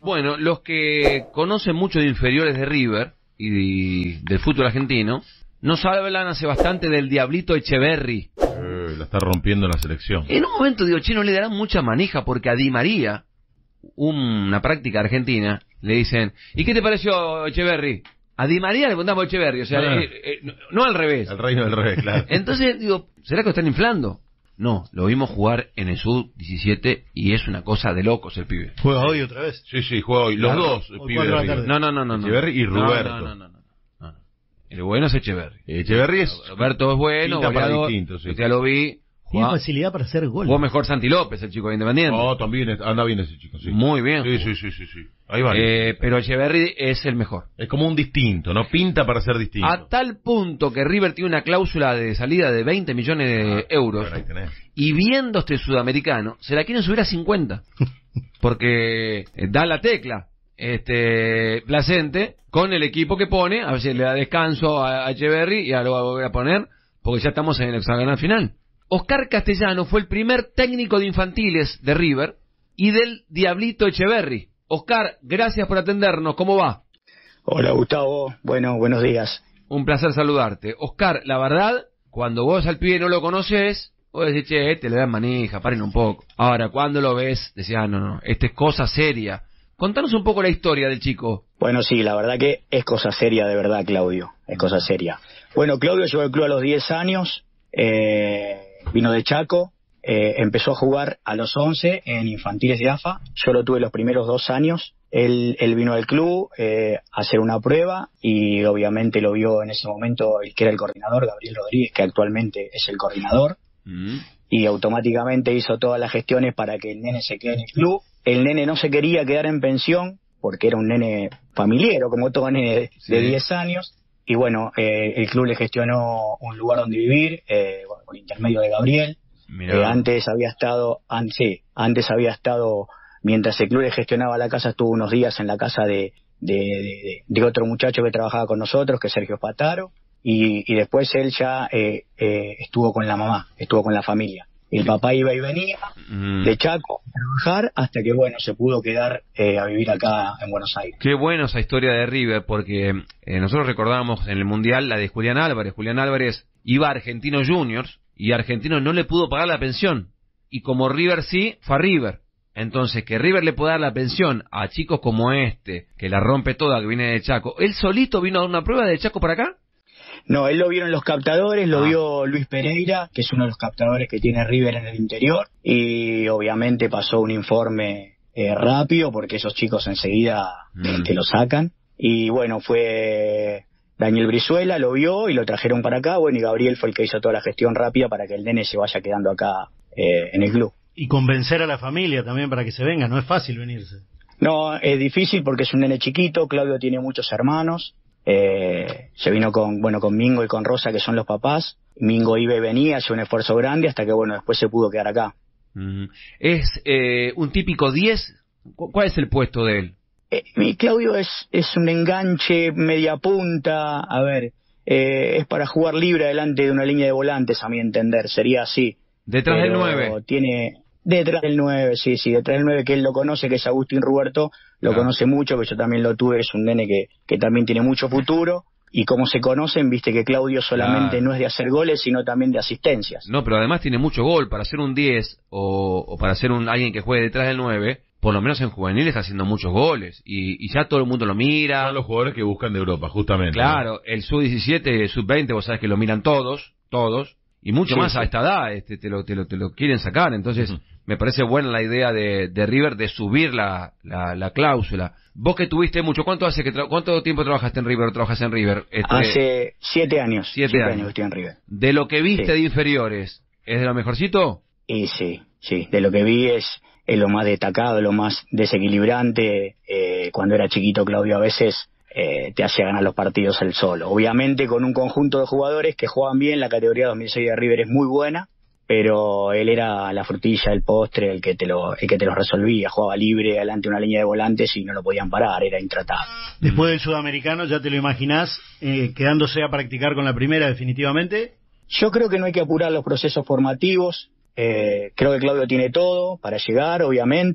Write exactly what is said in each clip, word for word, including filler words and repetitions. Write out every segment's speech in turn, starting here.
Bueno, los que conocen mucho de inferiores de River y de, del fútbol argentino, nos hablan hace bastante del Diablito Echeverri. Eh, la está rompiendo en la selección. En un momento, digo, che, no le darán mucha manija porque a Di María, una práctica argentina, le dicen, ¿y qué te pareció Echeverri? A Di María le preguntamos Echeverri, o sea, Ah. eh, eh, no, no al revés. El reino del revés, claro. Entonces, digo, ¿será que lo están inflando? No, lo vimos jugar en el sub diecisiete y es una cosa de locos el pibe. Juega hoy otra vez. Sí, sí, juega hoy. Los Claro. dos Hoy pibes cuatro de de la River. tarde. No, no, no, no. no. Echeverri y No, Roberto. No, no, no, no, no. El bueno es Echeverri. Echeverri es... Roberto es bueno, pinta para goleador. distinto, sí. Ya lo vi. Tiene Jugá- facilidad para hacer gol. Jugó mejor Santi López, el chico de Independiente. No, también es- anda bien ese chico, sí. Muy bien. Sí, sí, sí, sí, sí. Ahí va. Eh, pero Echeverri es el mejor. Es como un distinto, ¿no? Pinta para ser distinto. A tal punto que River tiene una cláusula de salida de veinte millones de Ah, euros. bueno, ahí tenés. Y viendo este sudamericano, se la quieren subir a cincuenta. Porque eh, da la tecla este Placente con el equipo que pone, a ver si le da descanso a, a Echeverri y ahora lo va a volver a poner, porque ya estamos en el hexagonal final. Oscar Castellano fue el primer técnico de infantiles de River y del Diablito Echeverri. Oscar, gracias por atendernos, ¿cómo va? Hola Gustavo, bueno, buenos días. Un placer saludarte. Oscar, la verdad, cuando vos al pibe no lo conoces, vos decís, che, este le dan manija, paren un poco. Ahora, cuando lo ves, decís, ah, no, no, esta es cosa seria. Contanos un poco la historia del chico. Bueno, sí, la verdad que es cosa seria de verdad, Claudio, es cosa seria. Bueno, Claudio llegó al club a los diez años, eh, vino de Chaco, eh, empezó a jugar a los once en infantiles de A F A, yo lo tuve los primeros dos años, él, él vino al club eh, a hacer una prueba y obviamente lo vio en ese momento el que era el coordinador, Gabriel Rodríguez, que actualmente es el coordinador. Mm. Y automáticamente hizo todas las gestiones para que el nene se quede en el club. El nene no se quería quedar en pensión porque era un nene familiero, como todo nene de, Sí. de diez años. Y bueno, eh, el club le gestionó un lugar donde vivir, eh, bueno, por intermedio de Gabriel. Mirá. Eh, antes había estado, an, sí, antes había estado, mientras el club le gestionaba la casa, estuvo unos días en la casa de, de, de, de otro muchacho que trabajaba con nosotros, que es Sergio Pataro. Y, y después él ya eh, eh, estuvo con la mamá, estuvo con la familia. El papá iba y venía Mm. de Chaco a trabajar hasta que, bueno, se pudo quedar eh, a vivir acá en Buenos Aires. Qué bueno esa historia de River, porque eh, nosotros recordábamos en el Mundial la de Julián Álvarez. Julián Álvarez iba a Argentinos Juniors y Argentinos no le pudo pagar la pensión. Y como River sí, fue a River. Entonces, que River le pueda dar la pensión a chicos como este, que la rompe toda, que viene de Chaco. ¿Él solito vino a dar una prueba de Chaco para acá? No, él lo vieron los captadores, lo Ah. vio Luis Pereira, que es uno de los captadores que tiene River en el interior, y obviamente pasó un informe eh, rápido, porque esos chicos enseguida Mm. eh, te lo sacan. Y bueno, fue Daniel Brizuela, lo vio y lo trajeron para acá, bueno, y Gabriel fue el que hizo toda la gestión rápida para que el nene se vaya quedando acá eh, en el club. Y convencer a la familia también para que se venga, no es fácil venirse. No, es difícil porque es un nene chiquito, Claudio tiene muchos hermanos, eh, se vino con, bueno, con Mingo y con Rosa, que son los papás. Mingo iba y venía, hacía un esfuerzo grande hasta que, bueno, después se pudo quedar acá. Mm. ¿Es eh, un típico diez? ¿Cu- ¿Cuál es el puesto de él? Eh, mi Claudio es, es un enganche, media punta, a ver, eh, es para jugar libre delante de una línea de volantes, a mi entender, sería así. Detrás del Pero nueve. Tiene, detrás del nueve, sí, sí, detrás del nueve, que él lo conoce, que es Agustín Ruberto, lo Claro. conoce mucho, que yo también lo tuve, es un nene que, que también tiene mucho futuro. Y como se conocen, viste que Claudio solamente Claro. no es de hacer goles, sino también de asistencias. No, pero además tiene mucho gol. Para ser un diez o, o para ser un alguien que juegue detrás del nueve, por lo menos en juvenil está haciendo muchos goles. Y, y ya todo el mundo lo mira. Son los jugadores que buscan de Europa, justamente. Claro, el sub diecisiete, el sub veinte, vos sabés que lo miran todos, todos. Y mucho Sí, más sí. a esta edad este, te, lo, te, lo, te lo quieren sacar. Entonces, Ujú. me parece buena la idea de, de River de subir la, la, la cláusula. Vos que tuviste mucho, ¿cuánto hace que tra- cuánto tiempo trabajaste en River o trabajas en River? Este, Hace siete años. Siete años. que estoy en River. De lo que viste Sí. de inferiores, ¿es de lo mejorcito? Y sí, sí, de lo que vi es, es lo más destacado, lo más desequilibrante. Eh, cuando era chiquito, Claudio a veces eh, te hacía ganar los partidos él solo. Obviamente con un conjunto de jugadores que juegan bien, la categoría dos mil seis de River es muy buena, pero él era la frutilla, el postre, el que te lo, el que te lo resolvía. Jugaba libre delante de una línea de volantes y no lo podían parar, era intratable. Después del sudamericano, ya te lo imaginás, eh, quedándose a practicar con la primera definitivamente. Yo creo que no hay que apurar los procesos formativos. Eh, creo que Claudio tiene todo para llegar, obviamente.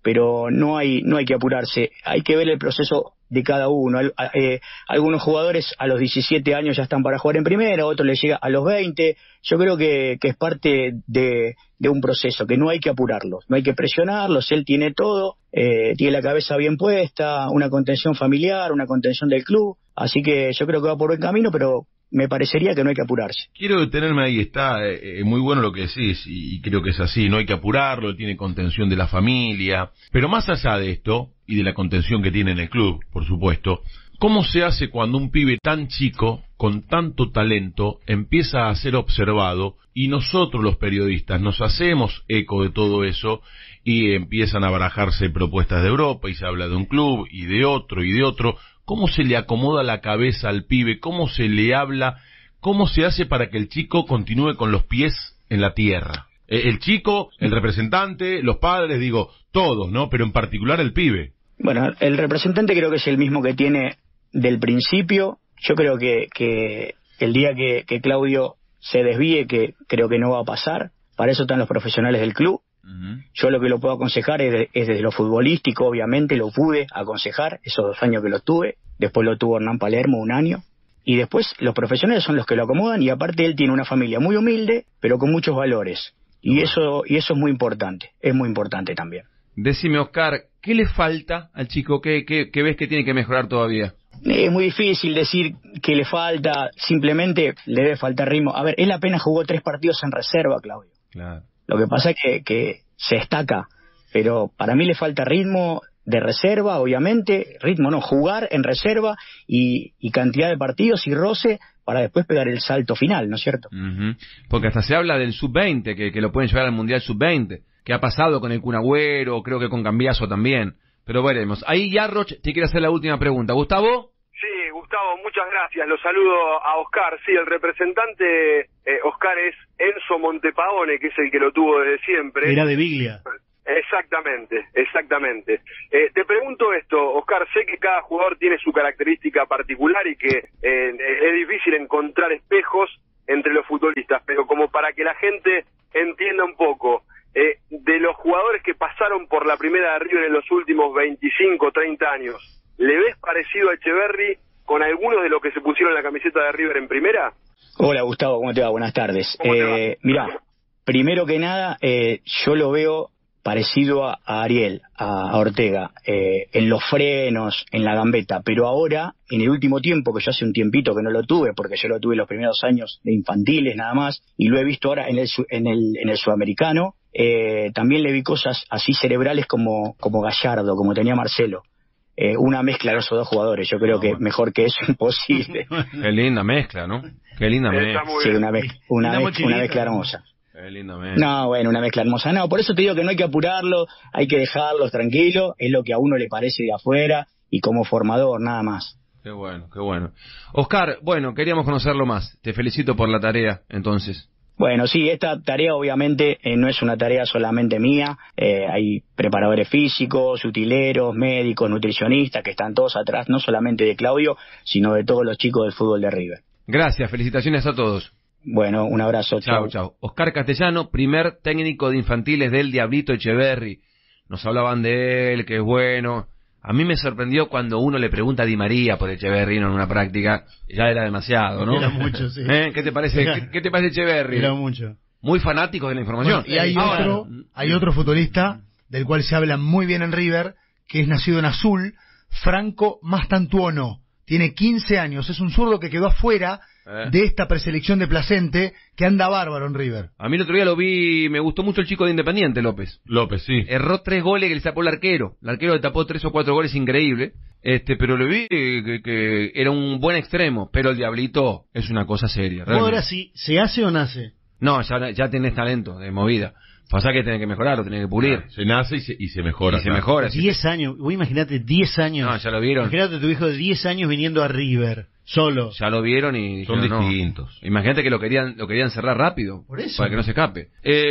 pero no hay no hay que apurarse, hay que ver el proceso de cada uno. Al, eh, algunos jugadores a los diecisiete años ya están para jugar en primera, otros les llega a los veinte. Yo creo que, que es parte de, de un proceso, que no hay que apurarlos, no hay que presionarlos. Él tiene todo, eh, tiene la cabeza bien puesta, una contención familiar, una contención del club, así que yo creo que va por buen camino, pero me parecería que no hay que apurarse. Quiero detenerme ahí, está eh, muy bueno lo que decís, y, y creo que es así, no hay que apurarlo, tiene contención de la familia, pero más allá de esto, y de la contención que tiene en el club, por supuesto, ¿cómo se hace cuando un pibe tan chico, con tanto talento, empieza a ser observado, y nosotros los periodistas nos hacemos eco de todo eso, y empiezan a barajarse propuestas de Europa, y se habla de un club, y de otro, y de otro? ¿Cómo se le acomoda la cabeza al pibe? ¿Cómo se le habla? ¿Cómo se hace para que el chico continúe con los pies en la tierra? El chico, el representante, los padres, digo, todos, ¿no? Pero en particular el pibe. Bueno, el representante creo que es el mismo que tiene del principio. Yo creo que, que el día que, que Claudio se desvíe, que creo que no va a pasar, para eso están los profesionales del club. Uh-huh. Yo lo que lo puedo aconsejar es, de, es desde lo futbolístico, obviamente lo pude aconsejar esos dos años que lo tuve, después lo tuvo Hernán Palermo un año, y después los profesionales son los que lo acomodan, y aparte él tiene una familia muy humilde pero con muchos valores, y uh-huh. eso y eso es muy importante, es muy importante también. Decime, Oscar, ¿qué le falta al chico? ¿Qué, qué, qué ves que tiene que mejorar todavía? Es muy difícil decir que le falta, simplemente le debe faltar ritmo. A ver, él apenas jugó tres partidos en reserva, Claudio. Claro. Lo que pasa es que, que se destaca, pero para mí le falta ritmo de reserva, obviamente, ritmo no, jugar en reserva y, y cantidad de partidos y roce para después pegar el salto final, ¿no es cierto? Uh-huh. Porque hasta se habla del sub veinte, que, que lo pueden llevar al Mundial sub veinte, que ha pasado con el Kun Agüero, creo que con Cambiaso también, pero veremos. Ahí Yarroch te quiere hacer la última pregunta. ¿Gustavo? Sí, Gustavo, muchas gracias. Lo saludo a Oscar. Sí, el representante eh, Oscar es Enzo Montepaone, que es el que lo tuvo desde siempre. Era de Biglia. Exactamente, exactamente. Eh, te pregunto esto, Oscar, sé que cada jugador tiene su característica particular y que eh, es difícil encontrar espejos entre los futbolistas, pero como para que la gente entienda un poco, eh, de los jugadores que pasaron por la primera de River en los últimos veinticinco, treinta años, ¿le ves parecido a Echeverri con algunos de los que se pusieron la camiseta de River en primera? Hola Gustavo, ¿cómo te va? Buenas tardes. Eh, mirá, primero que nada, eh, yo lo veo parecido a, a Ariel, a, a Ortega, eh, en los frenos, en la gambeta, pero ahora, en el último tiempo, que yo hace un tiempito que no lo tuve, porque yo lo tuve los primeros años de infantiles nada más, y lo he visto ahora en el, en el, en el sudamericano, eh, también le vi cosas así cerebrales como, como Gallardo, como tenía Marcelo. Eh, una mezcla de esos dos jugadores, yo creo que mejor que eso imposible. Qué linda mezcla, ¿no? Qué linda mezcla. Sí, una, mez, una, mez, una mezcla hermosa. Qué linda mezcla. No, bueno, una mezcla hermosa. No, por eso te digo que no hay que apurarlo, hay que dejarlos tranquilos, es lo que a uno le parece de afuera y como formador, nada más. Qué bueno, qué bueno. Oscar, bueno, queríamos conocerlo más. Te felicito por la tarea, entonces. Bueno, sí, esta tarea obviamente eh, no es una tarea solamente mía, eh, hay preparadores físicos, utileros, médicos, nutricionistas que están todos atrás, no solamente de Claudio, sino de todos los chicos del fútbol de River. Gracias, felicitaciones a todos. Bueno, un abrazo. Chao, chao. Oscar Castellano, primer técnico de infantiles del Diablito Echeverri. Nos hablaban de él, que es bueno. A mí me sorprendió cuando uno le pregunta a Di María por Echeverri en una práctica, ya era demasiado, ¿no? Era mucho, sí. ¿Eh? ¿Qué te parece? Era, ¿Qué, ¿Qué te parece Echeverri? Era mucho. Muy fanático de la información. Bueno, y hay Ahora, otro, hay otro futbolista del cual se habla muy bien en River, que es nacido en Azul, Franco Mastantuono. Tiene quince años, es un zurdo que quedó afuera eh. de esta preselección de Placente, que anda bárbaro en River. A mí el otro día lo vi, me gustó mucho el chico de Independiente, López. López, sí. Erró tres goles que le tapó el arquero. El arquero le tapó tres o cuatro goles, increíble. Este, pero lo vi que, que era un buen extremo, pero el Diablito es una cosa seria. Ahora sí, ¿se hace o nace? No, ya, ya tenés talento de movida. Pasa que tenés que mejorarlo, tenés que pulir. Claro, se nace y se, y se mejora. Y se mejora. diez años, vos imaginate diez años. No, ya lo vieron. Imagínate tu hijo de diez años viniendo a River, solo. Ya lo vieron y son dijeron, distintos. No. Imagínate que lo querían lo querían cerrar rápido. Por eso. Para que no se escape.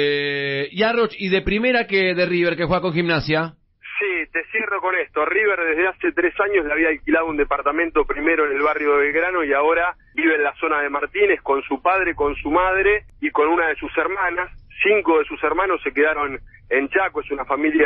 Eh, Yarroch, y de primera que de River, que juega con Gimnasia. Sí, te cierro con esto. River desde hace tres años le había alquilado un departamento primero en el barrio de Belgrano y ahora vive en la zona de Martínez con su padre, con su madre y con una de sus hermanas. Cinco de sus hermanos se quedaron en Chaco, es una familia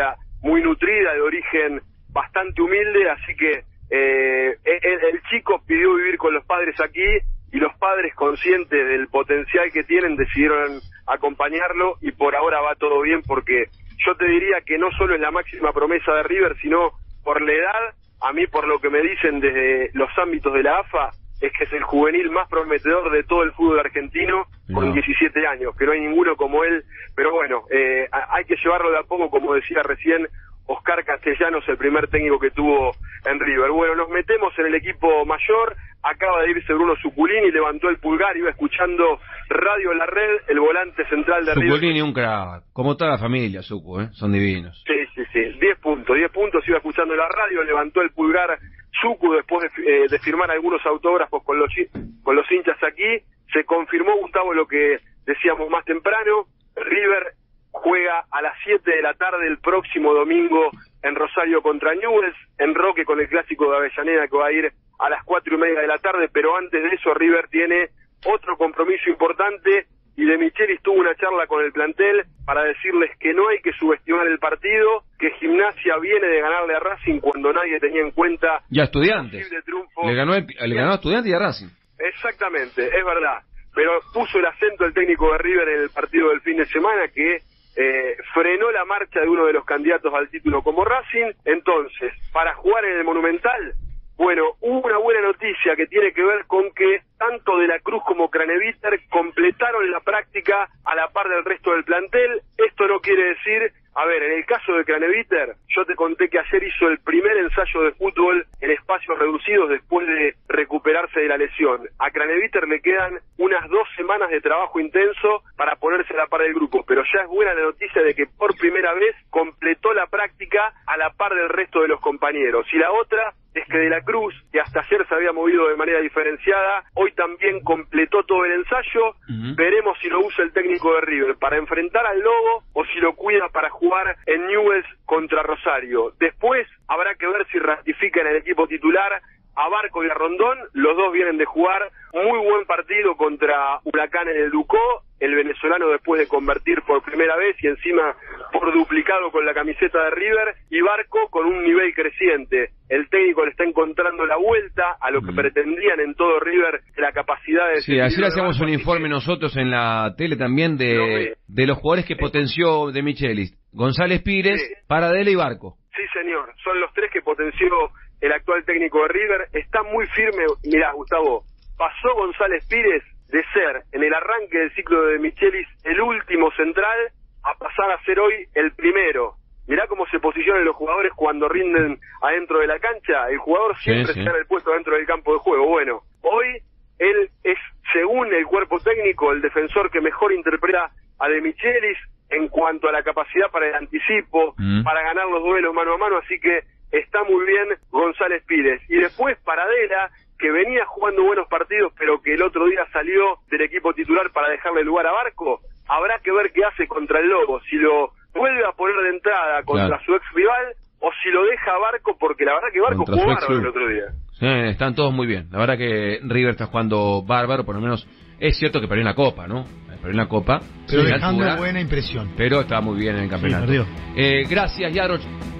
muy nutrida, de origen bastante humilde, así que eh, el, el chico pidió vivir con los padres aquí, y los padres, conscientes del potencial que tienen, decidieron acompañarlo, y por ahora va todo bien, porque yo te diría que no solo es la máxima promesa de River, sino por la edad. A mí, por lo que me dicen desde los ámbitos de la A F A, es que es el juvenil más prometedor de todo el fútbol argentino, no. con diecisiete años, que no hay ninguno como él. Pero bueno, eh, hay que llevarlo de a poco, como decía recién Oscar Castellanos, el primer técnico que tuvo en River. Bueno, nos metemos en el equipo mayor. Acaba de irse Bruno Zuculini, levantó el pulgar, iba escuchando Radio La Red, el volante central de River. Zuculini un crack, como toda la familia, Zucu, ¿eh? Son divinos. Sí, sí, sí, diez puntos, diez puntos, iba escuchando la radio, levantó el pulgar Zucu después de, eh, de firmar algunos autógrafos con los, con los hinchas aquí. Se confirmó, Gustavo, lo que decíamos más temprano. River juega a las siete de la tarde el próximo domingo en Rosario contra Newell's, en Roque con el clásico de Avellaneda, que va a ir a las cuatro y media de la tarde, pero antes de eso River tiene otro compromiso importante, y De Michelis tuvo una charla con el plantel para decirles que no hay que subestimar el partido, que Gimnasia viene de ganarle a Racing cuando nadie tenía en cuenta ya Estudiantes triunfo. le ganó el, le ganó a Estudiantes y a Racing. Exactamente, es verdad, pero puso el acento el técnico de River en el partido del fin de semana, que eh, frenó la marcha de uno de los candidatos al título como Racing. Entonces, para jugar en el Monumental, bueno, una buena noticia que tiene que ver con que tanto De la Cruz como Craneviter completaron la práctica a la par del resto del plantel. Esto no quiere decir, a ver, en el caso de Craneviter, yo te conté que ayer hizo el primer ensayo de fútbol en espacios reducidos después de recuperarse de la lesión. A Craneviter le quedan unas dos semanas de trabajo intenso para ponerse a la par del grupo, pero ya es buena la noticia de que por primera vez completó la práctica a la par del resto de los compañeros. Y la otra es que De la Cruz, que hasta ayer se había movido de manera diferenciada, hoy también completó todo el ensayo. Uh-huh. Veremos si lo usa el técnico de River para enfrentar al Lobo o si lo cuida para jugar en Newell's contra Rosario. Después habrá que ver si ratifica en el equipo titular a Barco y a Rondón. Los dos vienen de jugar muy buen partido contra Huracán en el Ducó, el venezolano después de convertir por primera vez y encima por duplicado con la camiseta de River, y Barco con un nivel creciente. El técnico le está encontrando la vuelta a lo que mm. pretendían en todo River, la capacidad de... Sí, así le hacíamos un informe que... nosotros en la tele también de, de los jugadores que sí. potenció De Michelis. González Pires, sí. Paradela y Barco. Sí, señor, son los tres que potenció el actual técnico de River. Está muy firme. Mirá, Gustavo, pasó González Pires de ser, en el arranque del ciclo de De Michelis, el último central, a pasar a ser hoy el primero. Mirá cómo se posicionan los jugadores cuando rinden adentro de la cancha. El jugador siempre sí, sí. se gana el puesto dentro del campo de juego. Bueno, hoy él es, según el cuerpo técnico, el defensor que mejor interpreta a De Michelis en cuanto a la capacidad para el anticipo, mm. para ganar los duelos mano a mano, así que está muy bien González Pires. Y después Paradela, que venía jugando buenos partidos, pero que el otro día salió del equipo titular para dejarle lugar a Barco. Habrá que ver qué hace contra el Lobo, si lo vuelve a poner de entrada contra claro. su ex rival, o si lo deja a Barco, porque la verdad que Barco contra jugó bárbaro el otro día. Sí, están todos muy bien. La verdad que River está jugando bárbaro, por lo menos es cierto que perdió en la Copa, ¿no? Perdió en la Copa. Pero dejando una buena impresión. Pero está muy bien en el campeonato. Sí, eh, gracias, Yaro.